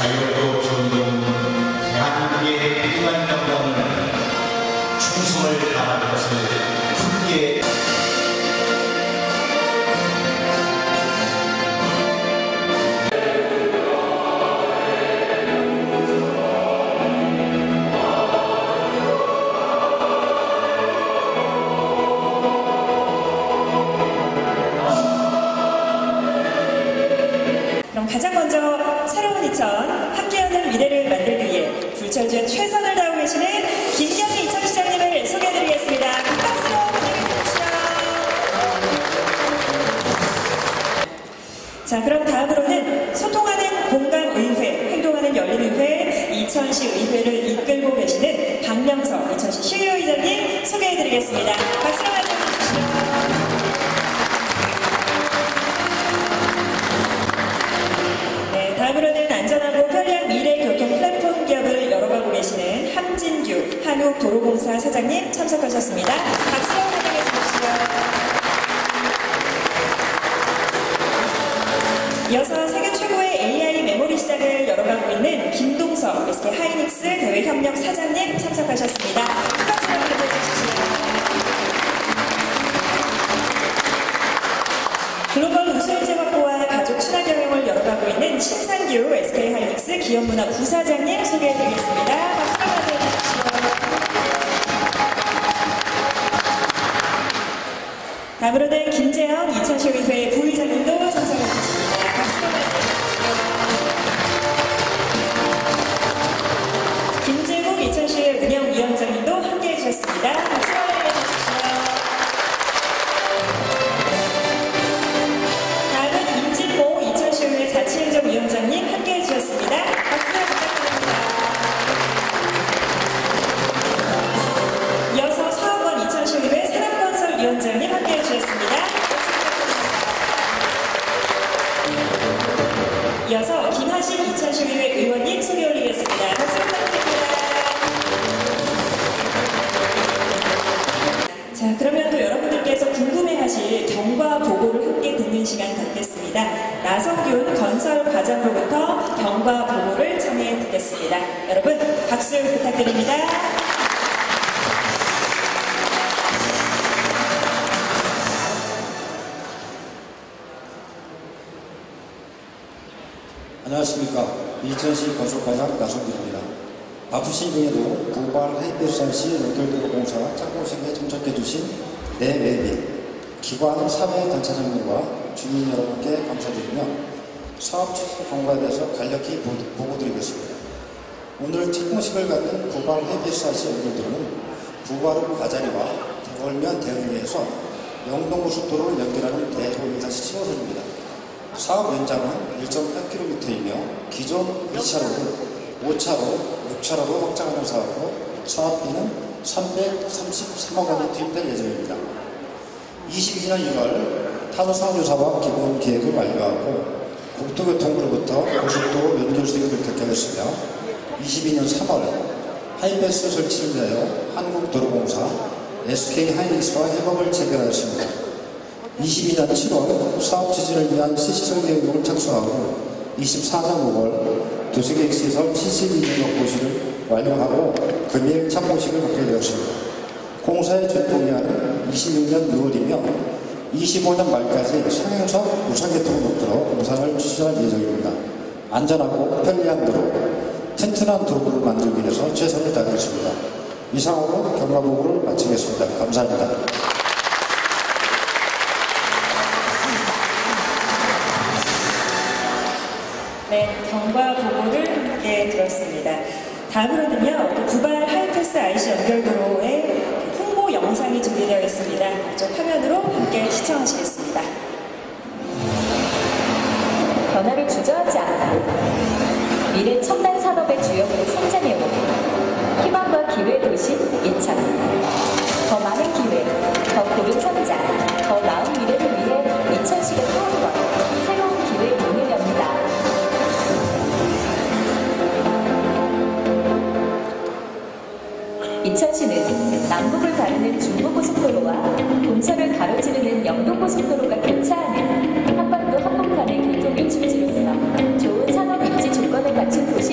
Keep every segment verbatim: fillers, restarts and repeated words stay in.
자유롭고 정의로운 대한민국의 평안 영광을 충성을 다하는 것을 굳게 그럼 가장 먼저 새로운 이천 함께하는 미래를 만들기 위해 불철주야 최선을 다하고 계시는 김경희 이천시장님을 소개해드리겠습니다. 큰 박수로 환영해주십시오. 자, 그럼 다음으로는 소통하는 공감의회, 행동하는 열린의회, 이천시 의회를 이끌고 계시는 박명석 이천시 시의회의장님 소개해드리겠습니다. 박수로 환영해주십시오. 다음으로는 안전하고 편리한 미래교통 플랫폼 기업을 열어가고 계시는 함진규 한국도로공사 사장님 참석하셨습니다. 박수로 환영해 주십시오. 이어서 세계 최고의 에이아이 메모리 시장을 열어가고 있는 김동석 에스케이 하이닉스 대외협력 사장님 참석하셨습니다. 박수로 환영해 주십시오. 글로벌 우수일제 확보와 가족 친화 경영을 열어가고 있는 신상규 에스케이 하이닉스 기업문화 부사장님 소개해드리겠습니다. 박수로 맞이해주십시오. 다음으로는 김재현 이천시의회 부의장님도 참석해주셨습니다. 박수로 맞이해주십시오. 김재국 이천시의 운영위원장님도 함께해주셨습니다. 박수로 맞이해주십시오. 자치행정위원장님 함께해 주셨습니다. 박수 부탁드립니다. 이어서 서학원 이천시의회 산업건설위원장님 함께해 주셨습니다. 박수 부탁드립니다. 이어서 김하신 이천시의회 의원님 소개 올리겠습니다. 박수 부탁드립니다. 자, 그러면 또 여러분들께서 궁금해하실 경과 보고를 함께 듣는 시간 갖겠습니다. 나성균 건설과장으로부터 경과 보고를 청해 듣겠습니다. 여러분 박수 부탁드립니다. 안녕하십니까. 이천시 건설과장 나성균입니다. 바쁘신 중에도 부발 하이패스시 연결도로 공사 착공식에 참석해주신 내 외빈, 기관 사회단체장님과 주민 여러분께 감사드리며 사업 추진 경과에 대해서 간략히 보고드리겠습니다. 오늘 착공식을 갖는 부발 하이패스시 연결도로는 부발읍 가자리와 대월면 대흥리에서 영동고속도로를 연결하는 대로이사시 칠 호선입니다. 사업 연장은 일 점 팔 킬로미터이며 기존 이 차로를 오 차로, 육 차로로 확장하는 사업으로 사업비는 삼백삼십삼억 원이 투입될 예정입니다. 이십이 년 유월 탄소상조사업 기본 계획을 완료하고 국토교통부로부터 고속도로 연결 수익을 득템했으며 이십이 년 삼월 하이패스 설치를 위하여 한국도로공사 에스케이 하이닉스와 협업을 체결하였습니다. 이십이 년 칠월 사업 추진을 위한 시시설 계획을 착수하고 이십사 년 오월 도시계획시설 칠십이 년 고시를 완료하고 금일 착공식을 갖게 되었습니다. 공사의 준공기한은 이십육 년 유월이며 이십오 년 말까지 상행선 우선계통을 목표로 공사를 추진할 예정입니다. 안전하고 편리한 도로, 튼튼한 도로를 만들기 위해서 최선을 다하겠습니다. 이상으로 경과보고를 마치겠습니다. 감사합니다. 네, 경과 보고를 함께 들었습니다. 다음으로는요, 부발 하이패스 아이씨 연결도로의 홍보 영상이 준비되어 있습니다. 이쪽 화면으로 함께 시청하시겠습니다. 변화를 주저하지 않고 미래 첨단 산업의 주역으로 성장해오고 희망과 기회 도시 이천. 더 많은 기회, 더 고른 성장, 더 나은 미래를 위해 이천시가 타오르고 새로운 기회의 문을 엽니다. 이천시는 남북을 가르는 중부고속도로와 동서를 가로지르는 영동고속도로가 교차하는 한반도 한복판의 교통 유출지로서 좋은 산업 입지 조건을 갖춘 도시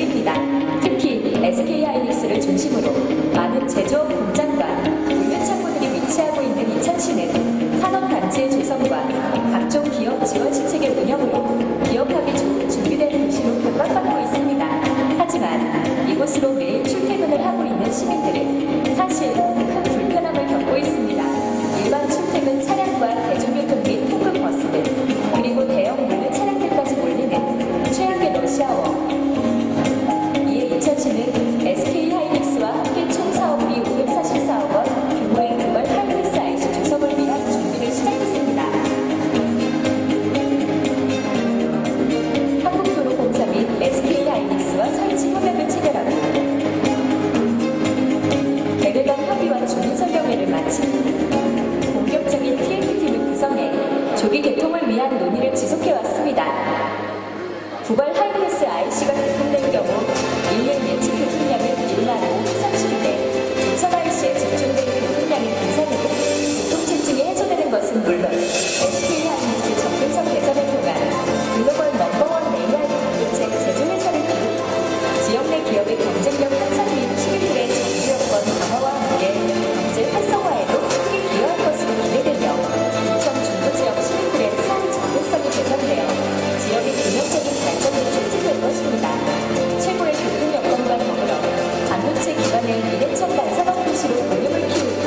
조기 개통을 위한 논의를 지속해왔습니다. 부발 하이패스 아이씨가 개통된 경우 일 년 예측 교통량은 일만 오백삼십 대, 이천 아이씨에 집중된 교통량이 분산으로 교통체증이 해소되는 것은 물론 에스케이 하이닉스 접근성 개선을 통한 글로벌 넘버원 에이아이 반도체 제조회사를 비롯 지역 내 기업의 경쟁력 향상 및 시민들의 정부 여건 강화와 함께 경제 활성화에도 크게 기여할 것으로 기대되며 인천 중부 지역 시민들의 삶 접근성이 개선되어 지역의 균형적인 발전이 촉진될 것입니다. 최고의 교통 여건과 더불어 반도체 기반의 미래 첨단 산업 도시로 운영을 키우고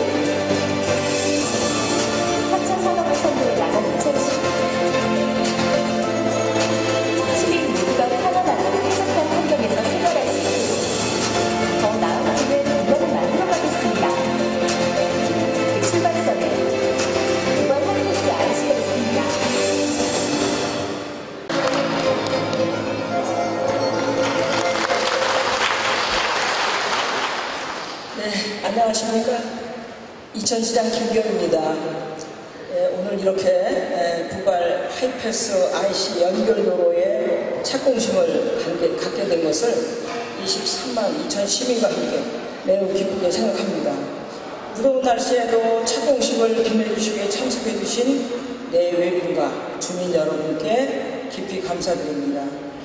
삼 차 산업을 선도해 나간 인천시. 시민 모두가 편안하고 쾌적한 환경에서 생활할 수 있도록 더 나은 기회 공간을 만들어 가겠습니다. 그 출발선에 부발 하이패스 아이씨가 있습니다. 네, 안녕하십니까. 이천시장 김경입니다. 예, 오늘 이렇게 예, 부발 하이패스 아이씨 연결도로에 착공심을 갖게, 갖게 된 것을 이십삼만 이천 시민과 함께 매우 기쁘게 생각합니다. 무더운 날씨에도 착공식을 빛내주시기에 참석해주신 내외빈과 주민 여러분께 깊이 감사드립니다.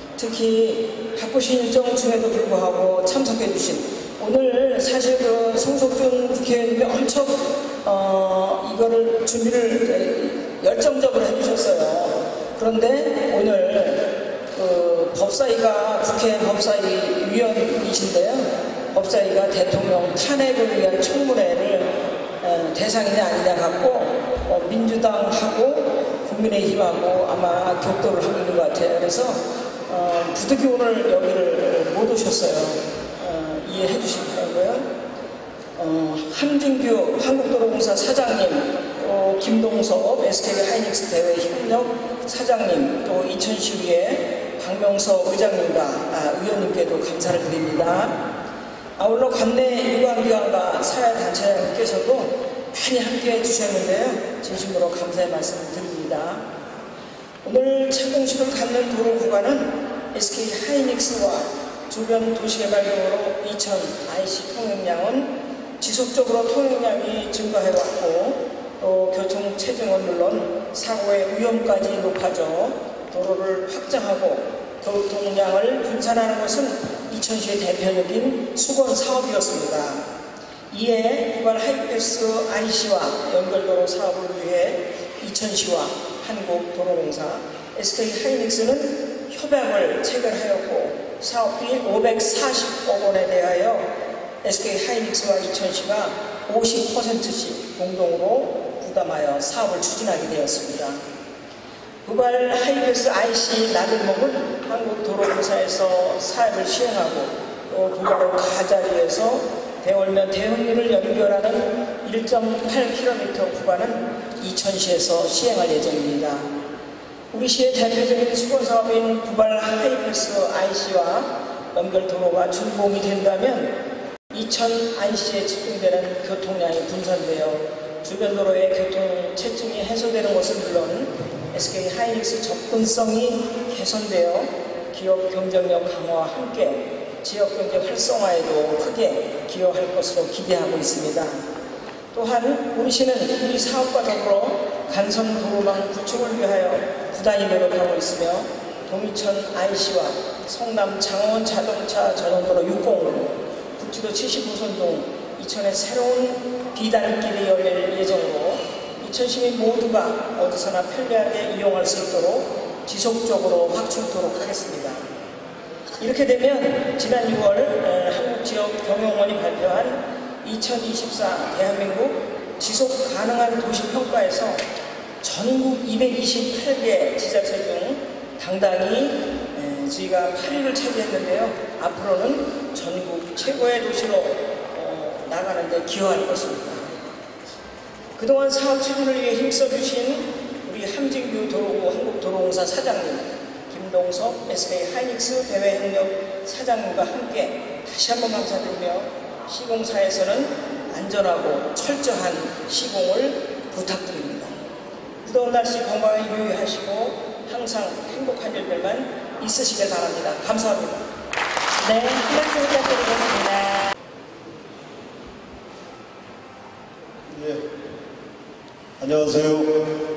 특히 바쁘신 일정 중에도 불구하고 참석해주신 오늘 사실 그 송석준 국회의원님이 엄청 어, 이거를 준비를 열정적으로 해주셨어요. 그런데 오늘 그 법사위가 국회 법사위 위원이신데요. 법사위가 대통령 탄핵을 위한 청문회를 어, 대상이냐 아니냐 갖고 어, 민주당하고 국민의힘하고 아마 격돌을 하고 있는 것 같아요. 그래서 어, 부득이 오늘 여기를 못 오셨어요. 이해해 주시고요. 어, 함진규 한국도로공사 사장님, 또 김동섭 에스케이 하이닉스 대외 협력 사장님, 또 이천시의회 박명서 의장님과 아, 의원님께도 감사를 드립니다. 아울러 관내 유관기관과 사회단체장님께서도 많이 함께해 주셨는데요. 진심으로 감사의 말씀을 드립니다. 오늘 착공식을 갖는 도로 구간은 에스케이 하이닉스와 주변 도시개발용으로 이천 아이씨 통행량은 지속적으로 통행량이 증가해왔고 또 교통체증은 물론 사고의 위험까지 높아져 도로를 확장하고 교통량을 분산하는 것은 이천시의 대표적인 수건 사업이었습니다. 이에 부발 하이패스 아이씨와 연결도로 사업을 위해 이천시와 한국도로공사, 에스케이 하이닉스는 협약을 체결하였고 사업비 오백사십억 원에 대하여 에스케이 하이닉스와 이천시가 오십 퍼센트씩 공동으로 부담하여 사업을 추진하게 되었습니다. 부발 하이패스 아이씨 나들목은 한국도로공사에서 사업을 시행하고 또 부발로 가자리에서 대월면 대흥리를 연결하는 일 점 팔 킬로미터 구간은 이천시에서 시행할 예정입니다. 우리 시의 대표적인 수건사업인 부발 하이패스 아이씨와 연결도로가 준공이 된다면 이천 아이씨에 집중되는 교통량이 분산되어 주변 도로의 교통체증이 해소되는 것은 물론 에스케이 하이닉스 접근성이 개선되어 기업 경쟁력 강화와 함께 지역경제 활성화에도 크게 기여할 것으로 기대하고 있습니다. 또한 우리 시는 이 사업과 더불어 간선 도로망 구축을 위하여 부단히 노력하고 있으며 동이천 아이씨와 성남 장원 자동차 전용도로 육 공로, 국지도 칠십오 선 동 이천의 새로운 비단길이 열릴 예정으로 이천 시민 모두가 어디서나 편리하게 이용할 수 있도록 지속적으로 확충토록 하겠습니다. 이렇게 되면 지난 유월 한국지역경영원이 발표한 이천이십사 대한민국 지속가능한 도시평가에서 전국 이백이십팔 개 지자체 중 당당히 저희가 팔 위를 차지했는데요. 앞으로는 전국 최고의 도시로 어, 나가는 데 기여할 것입니다. 그동안 사업 추진을 위해 힘써주신 우리 함진규 도로구 한국도로공사 사장님, 김동섭 에스케이 하이닉스 대외협력 사장님과 함께 다시 한번 감사드리며 시공사에서는 안전하고 철저한 시공을 부탁드립니다. 무더운 날씨 건강에 유의하시고 항상 행복한 일들만 있으시길 바랍니다. 감사합니다. 네, 한 말씀 부탁드리겠습니다. 예, 안녕하세요.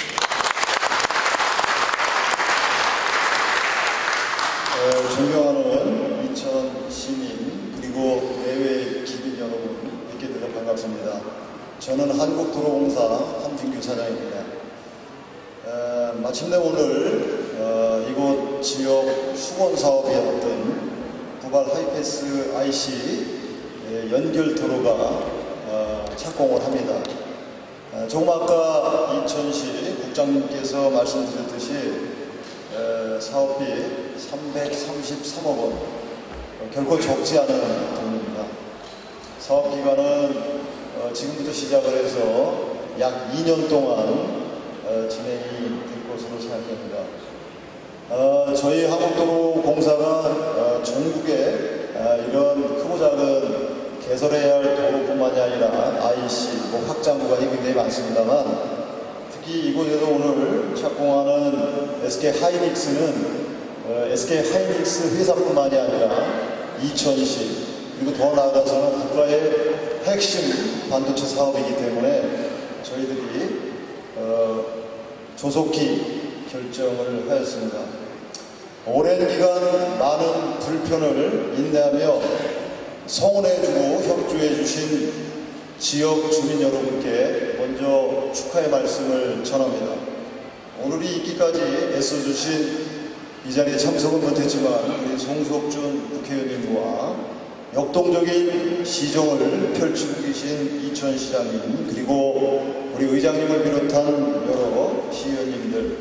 어, 존경하는 이천 시민 그리고 내외 기민 여러분 뵙게 되어 반갑습니다. 저는 한국도로공사 함진규 사장입니다. 어, 마침내 오늘 어, 이곳 지역 수건 사업이었던 부발 하이패스 아이씨 연결 도로가 어, 착공을 합니다. 어, 조금 아까 이천시 국장님께서 말씀드렸듯이 어, 사업비 삼백삼십삼억 원, 어, 결코 적지 않은 돈입니다. 사업 기간은 어, 지금부터 시작을 해서 약 이 년 동안 어, 진행이 될 것으로 생각합니다. 어, 저희 한국도로공사가 어, 전국에 어, 이런 크고 작은 개설해야 할 도로뿐만이 아니라 아이씨, 뭐 확장구가 굉장히 많습니다만 특히 이곳에서 오늘 착공하는 에스케이하이닉스는 어, 에스케이하이닉스 회사뿐만이 아니라 이천시 그리고 더 나아가서는 국가의 핵심 반도체 사업이기 때문에 저희들이 어, 조속히 결정을 하였습니다. 오랜 기간 많은 불편을 인내하며 성원해주고 협조해주신 지역 주민 여러분께 먼저 축하의 말씀을 전합니다. 오늘이 있기까지 애써주신 이 자리에 참석은 못했지만 우리 송석준 국회의원님과 역동적인 시정을 펼치고 계신 이천시장님 그리고 우리 의장님을 비롯한 여러 시의원님들,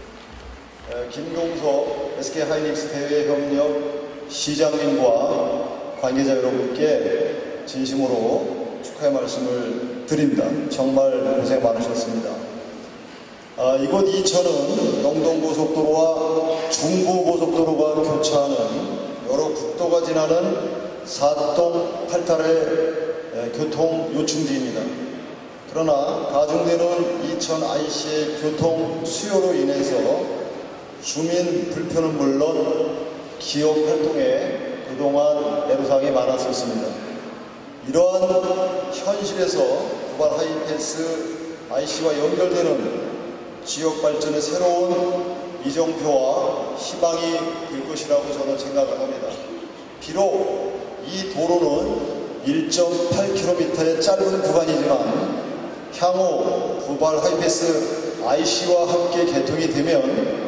김용석 에스케이하이닉스 대외협력 시장님과 관계자 여러분께 진심으로 축하의 말씀을 드립니다. 정말 고생 많으셨습니다. 아, 이곳 이천은 영동고속도로와 중부고속도로가 교차하는 여러 국도가 지나는 사동 팔달의 교통 요충지입니다. 그러나 가중되는 이천 아이씨의 교통 수요로 인해서 주민 불편은 물론 기업 활동에 그동안 애로사항이 많았었습니다. 이러한 현실에서 부발 하이패스 아이씨와 연결되는 지역 발전의 새로운 이정표와 희망이 될 것이라고 저는 생각을 합니다. 비록 이 도로는 일 점 팔 킬로미터의 짧은 구간이지만 향후 부발 하이패스 아이씨와 함께 개통이 되면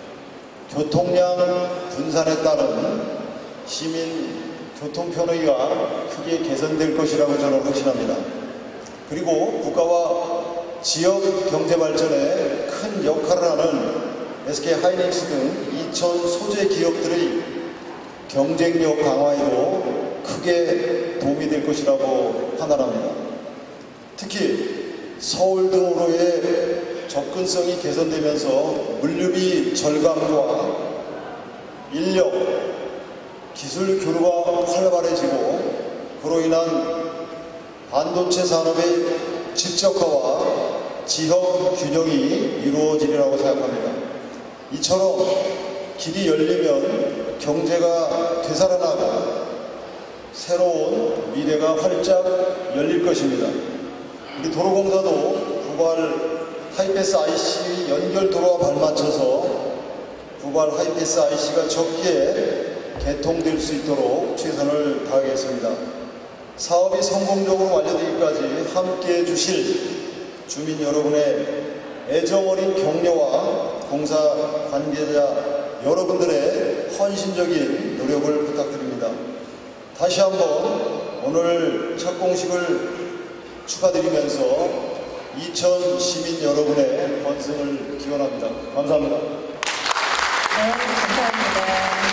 교통량 분산에 따른 시민 교통 편의가 크게 개선될 것이라고 저는 확신합니다. 그리고 국가와 지역 경제 발전에 큰 역할을 하는 에스케이하이닉스 등 이천 소재 기업들의 경쟁력 강화에도 크게 도움이 될 것이라고 판단합니다. 특히 서울 등으로의 접근성이 개선되면서 물류비 절감과 인력, 기술 교류가 활발해지고 그로 인한 반도체 산업의 집적화와 지역 균형이 이루어지리라고 생각합니다. 이처럼 길이 열리면 경제가 되살아나고 새로운 미래가 활짝 열릴 것입니다. 우리 도로공사도 부발 하이패스 아이씨 연결 도로와 발맞춰서 부발 하이패스 아이씨가 적기에 개통될 수 있도록 최선을 다하겠습니다. 사업이 성공적으로 완료되기까지 함께해 주실 주민 여러분의 애정어린 격려와 공사 관계자 여러분들의 헌신적인 노력을 부탁드립니다. 다시 한번 오늘 착공식을 축하드리면서 이천 시민 여러분의 건승을 기원합니다. 감사합니다. 네, 감사합니다.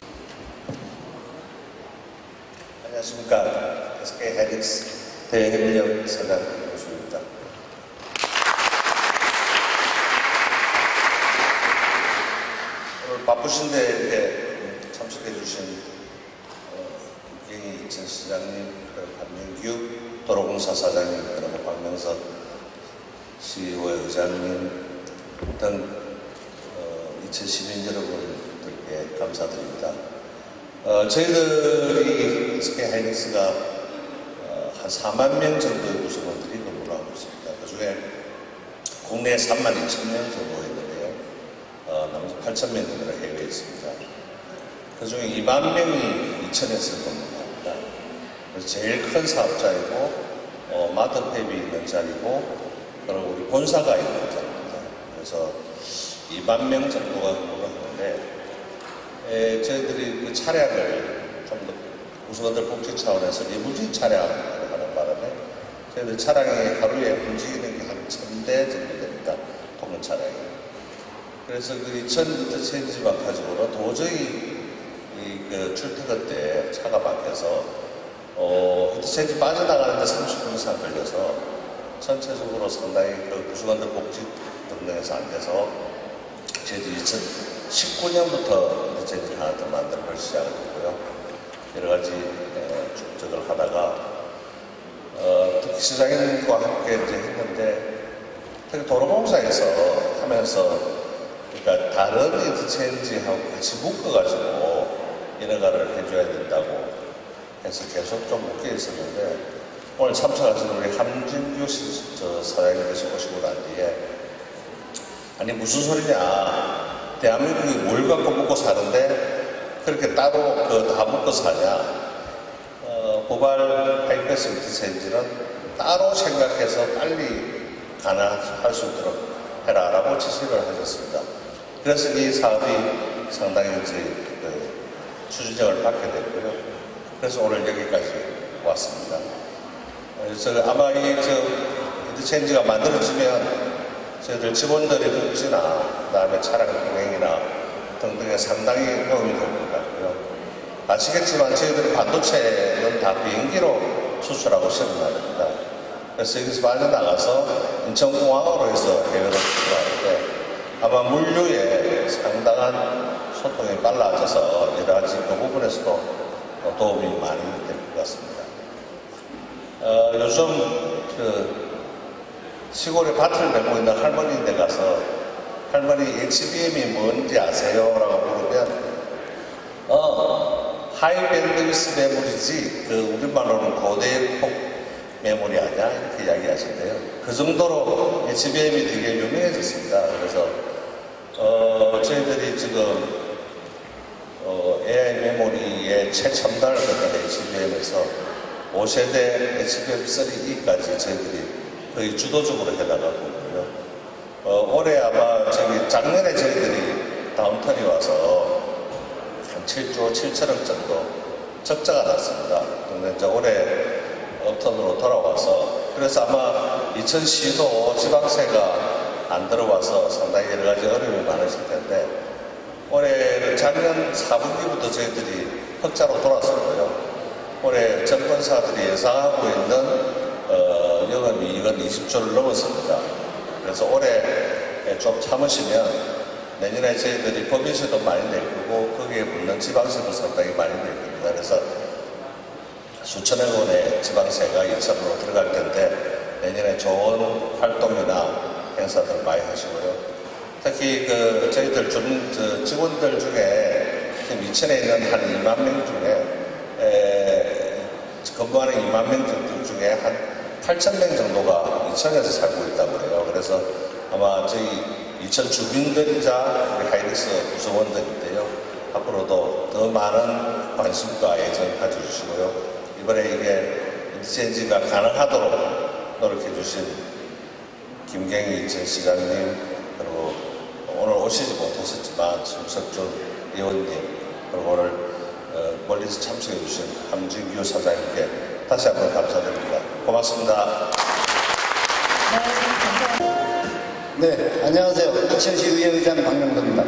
안녕하십니까. 에스케이하이닉스 대협력 사장 교수입니다. 오늘 바쁘신 데에 참석해 주신 김경희 이천 시장님, 박민규 도로공사 사장님, 그리고 박명석 시의회 의장님, 등 어, 이천십이 년 여러분들께 감사드립니다. 어, 저희들이 에스케이 하이닉스가 어, 한 사만 명 정도의 구성원들이 근무를 하고 있습니다. 그 중에 국내에 삼만 이천 명 정도 있는데요. 어, 나머지 팔천 명 정도가 해외에 있습니다. 그 중에 이만 명이 이천에서 근무합니다. 그래서 제일 큰 사업자이고, 어, 마더팹이 있는 자리고, 그리고 우리 본사가 있는 자리입니다. 그래서 이만 명 정도가 근무를 하는데, 에, 저희들이 그 차량을 좀 더 구성원들 복지 차원에서 리무진 차량을 하는 바람에 저희들 차량이 하루에 움직이는 게 한 천 대 정도 됩니다. 통근 차량이. 그래서 그 이천 인터체인지만 가지고는 도저히 이 그 출퇴근 때 차가 막혀서 어, 인터체인지 빠져나가는데 삼십 분 이상 걸려서 전체적으로 상당히 그 구성원들 복지 등등에서 안 돼서 저희들이 이천십구 년부터 인터체인지를 하나 더 만드는 걸 시작을 했고요. 여러 가지 축적을 하다가 어, 특히 시장님과 함께 이제 했는데 특히 도로공사에서 하면서 그러니까 다른 인터체인지하고 같이 묶어가지고 인허가를 해줘야 된다고 해서 계속 좀 묶여 있었는데 오늘 참석하신 우리 함진규 사장님께서 오시고 난 뒤에 아니 무슨 소리냐 대한민국이 뭘 갖고 먹고 사는데 그렇게 따로 그 다 묶어 사냐 어, 고발 하이패스 인터체인지는 따로 생각해서 빨리 가능할 수 있도록 해라라고 지시를 하셨습니다. 그래서 이 사업이 상당히 이제 그 추진력을 받게 됐고요. 그래서 오늘 여기까지 왔습니다. 그래서 아마 이 저 인터체인지가 만들어지면 저희들 직원들의 복지나 그다음에 차량 통행이나 등등에 상당히 도움이 될 것 같고요. 아시겠지만 저희들은 반도체는 다 비행기로 수출하고 생산합니다. 그래서 여기서 빠져나가서 인천공항으로 해서 해외로 수출하는데 아마 물류에 상당한 소통이 빨라져서 여러 가지 그 부분에서도 도움이 많이 될 것 같습니다. 어, 요즘 그 시골에 밭을 메고 있는 할머니인데 가서 할머니 에이치비엠이 뭔지 아세요? 라고 물으면 어 하이밴드위스 메모리지 그 우리말로는 고대폭 메모리 아니야? 이렇게 이야기하신대요. 그 정도로 에이치비엠이 되게 유명해졌습니다. 그래서 어 저희들이 지금 어, 에이아이 메모리의 최첨단을 갖는 에이치비엠에서 오 세대 에이치비엠 쓰리 이까지 저희들이 거의 주도적으로 해나가고 있고요. 어, 올해 아마 저기 작년에 저희들이 다운턴이 와서 한 칠조 칠천억 정도 적자가 났습니다. 근데 이제 올해 업턴으로 돌아와서 그래서 아마 이천시도 지방세가 안 들어와서 상당히 여러 가지 어려움이 많으실 텐데 올해는 작년 사 분기부터 저희들이 흑자로 돌아섰고요. 올해 정권사들이 예상하고 있는 어, 영업이익은 이십조를 넘었습니다. 그래서 올해 좀 참으시면 내년에 저희들이 법인세도 많이 낼 거고 거기에 붙는 지방세도 상당히 많이 낼 겁니다. 그래서 수천억 원의 지방세가 이천으로 들어갈 텐데 내년에 좋은 활동이나 행사들 많이 하시고요. 특히 그 저희들 준, 저 직원들 중에 지금 이천에 있는 한 이만 명 중에 에, 근무하는 이만 명 정도 중에 한 팔천 명 정도가 이천에서 살고 있다고 해요. 그래서 아마 저희 이천 주민들이자 우리 하이닉스 구성원들인데요. 앞으로도 더 많은 관심과 애정 가져주시고요. 이번에 이게 인터체인지가 가능하도록 노력해 주신 김경희 전 시장님 그리고 오늘 오시지 못하셨지만 김석준 의원님 그리고 오늘 어, 멀리서 참석해 주신 함진규 사장님께 다시 한번 감사드립니다. 고맙습니다. 네, 안녕하세요. 이천시 의회의장 박명도입니다.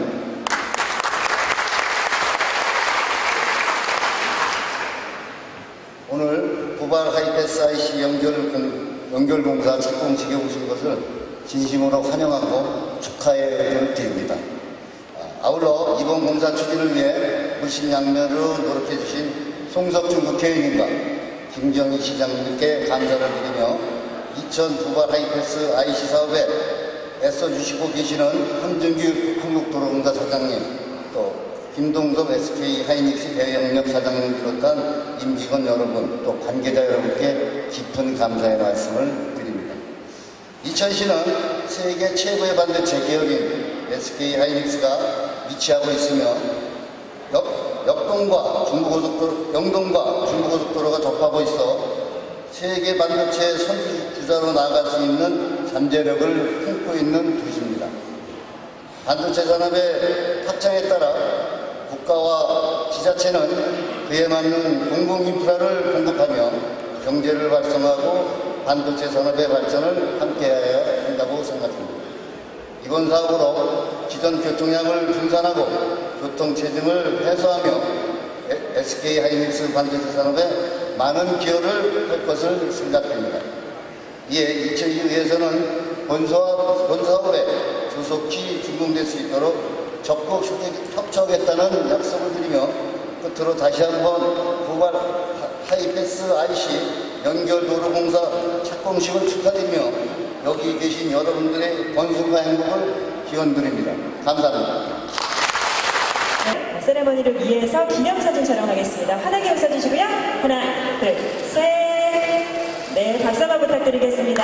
오늘 부발 하이패스 아이씨 연결 공, 연결공사 착공식에 오신 것을 진심으로 환영하고 축하의 의견을 드립니다. 아울러 이번 공사 추진을 위해 물심양면으로 노력해 주신 송석준 국회의원님과 김정희 시장님께 감사를 드리며 이천 부발 하이패스 아이씨 사업에 애써주시고 계시는 함정규 한국도로공사 사장님, 또 김동섭 에스케이 하이닉스 대외협력 사장님 비롯한 임직원 여러분, 또 관계자 여러분께 깊은 감사의 말씀을 드립니다. 이천시는 세계 최고의 반도체 기업인 에스케이 하이닉스가 위치하고 있으며 역, 역동과 중부고속도로, 영동과 중부고속도로가 접하고 있어 세계 반도체 선두주자로 나아갈 수 있는 잠재력을 품고 있는 도시입니다. 반도체 산업의 확장에 따라 국가와 지자체는 그에 맞는 공공인프라를 공급하며 경제를 활성화하고 반도체 산업의 발전을 함께해야 한다고 생각합니다. 이번 사업으로 기존 교통량을 분산하고 교통체증을 해소하며 에스케이 하이닉스 반도체 산업에 많은 기여를 할 것을 생각합니다. 이에 이천이에서는 본사업, 본사업에 조속히 준공될 수 있도록 적극 협조하겠다는 약속을 드리며 끝으로 다시 한번 부발 하이패스 아이씨 연결도로공사 착공식을 축하드리며 여기 계신 여러분들의 건승과 행복을 기원드립니다. 감사합니다. 네, 세레머니를 위해서 기념사진 촬영하겠습니다. 환하게 웃어주시고요. 하나, 둘, 셋. 네, 박수 한번 부탁드리겠습니다.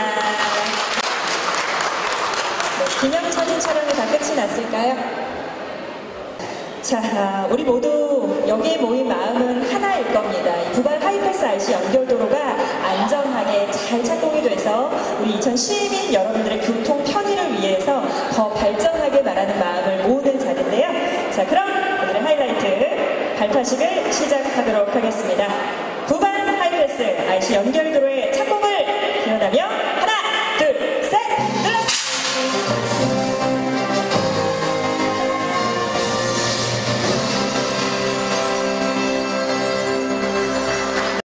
네, 기념사진 촬영이 다 끝이 났을까요? 자, 우리 모두 여기에 모인 마음은 하나일 겁니다. 이 부발 하이패스 아이씨 연결도로가 안전하게 잘 착공이 돼서 우리 이천 시민 여러분들의 교통 편의를 위해서 더 발전하게 바라는 마음을 모으는 자리인데요. 자, 그럼 오늘의 하이라이트 발파식을 시작하도록 하겠습니다. 부발 하이패스 아이씨 연결도로의 착공을 기원하며